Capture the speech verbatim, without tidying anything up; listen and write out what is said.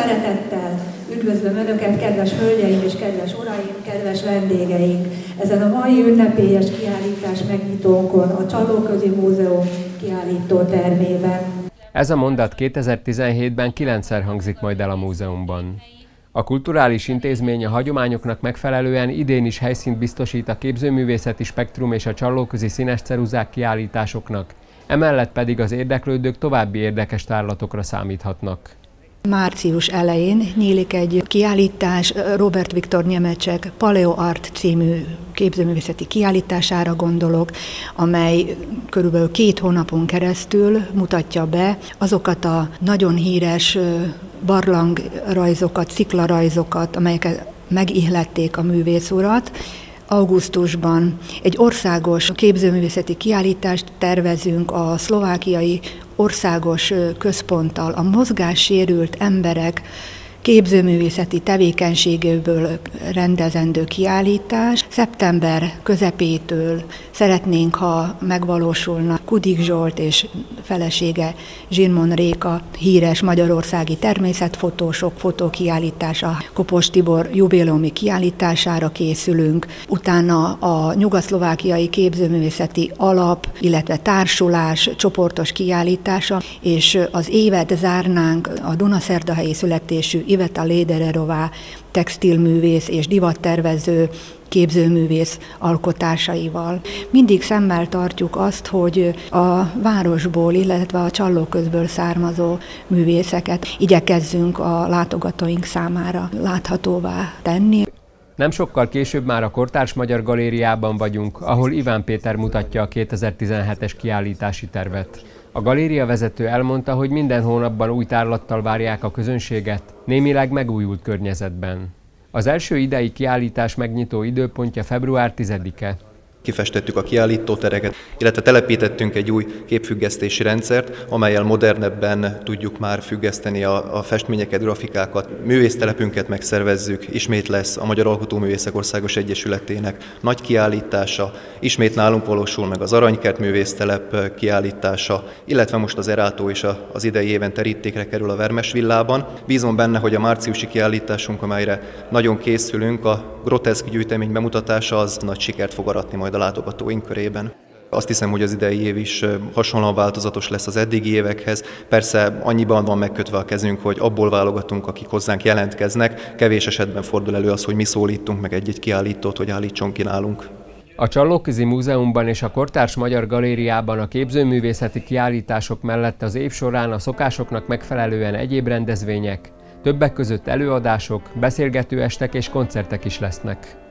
Szeretettel üdvözlöm Önöket, kedves hölgyeim és kedves uraim, kedves vendégeink! Ezen a mai ünnepélyes kiállítás megnyitónkon a Csallóközi Múzeum kiállító termében. Ez a mondat kétezer-tizenhétben kilencszer hangzik majd el a múzeumban. A kulturális intézmény a hagyományoknak megfelelően idén is helyszínt biztosít a képzőművészeti spektrum és a csallóközi színes ceruzák kiállításoknak, emellett pedig az érdeklődők további érdekes tárlatokra számíthatnak. Március elején nyílik egy kiállítás, Robert Viktor Němeček Paleo Art című képzőművészeti kiállítására gondolok, amely körülbelül két hónapon keresztül mutatja be azokat a nagyon híres barlangrajzokat, sziklarajzokat, amelyeket megihlették a művész urat. Augusztusban egy országos képzőművészeti kiállítást tervezünk a szlovákiai országos központtal, a mozgássérült emberek képzőművészeti tevékenységéből rendezendő kiállítás. Szeptember közepétől szeretnénk, ha megvalósulna Kudik Zsolt és felesége Zsinmond Réka híres magyarországi természetfotósok fotókiállítása, Kopos Tibor jubileumi kiállítására készülünk, utána a nyugat-szlovákiai képzőművészeti alap, illetve társulás csoportos kiállítása, és az évet zárnánk a dunaszerdahelyi születésű Iveta Lédererová textilművész és divattervező képzőművész alkotásaival. Mindig szemmel tartjuk azt, hogy a városból, illetve a Csallóközből származó művészeket igyekezzünk a látogatóink számára láthatóvá tenni. Nem sokkal később már a Kortárs Magyar Galériában vagyunk, ahol Iván Péter mutatja a kétezer-tizenhetes kiállítási tervet. A galéria vezető elmondta, hogy minden hónapban új tárlattal várják a közönséget, némileg megújult környezetben. Az első idei kiállítás megnyitó időpontja február tizedike. Kifestettük a kiállítótereket, illetve telepítettünk egy új képfüggesztési rendszert, amellyel modernebben tudjuk már függeszteni a, a festményeket, grafikákat. Művésztelepünket megszervezzük, ismét lesz a Magyar Alkotóművészek Országos Egyesületének nagy kiállítása, ismét nálunk valósul meg az Aranykert művésztelep kiállítása, illetve most az Erátó is az idei éven terítékre kerül a Vermes villában. Bízom benne, hogy a márciusi kiállításunk, amelyre nagyon készülünk, a groteszk gyűjtemény bemutatása az nagy sikert fog aratni majd a látogatóink körében. Azt hiszem, hogy az idei év is hasonlóan változatos lesz az eddigi évekhez. Persze annyiban van megkötve a kezünk, hogy abból válogatunk, akik hozzánk jelentkeznek. Kevés esetben fordul elő az, hogy mi szólítunk meg egy-egy kiállítót, hogy állítson ki nálunk. A Csallóközi Múzeumban és a Kortárs Magyar Galériában a képzőművészeti kiállítások mellett az év során a szokásoknak megfelelően egyéb rendezvények, többek között előadások, beszélgetőestek és koncertek is lesznek.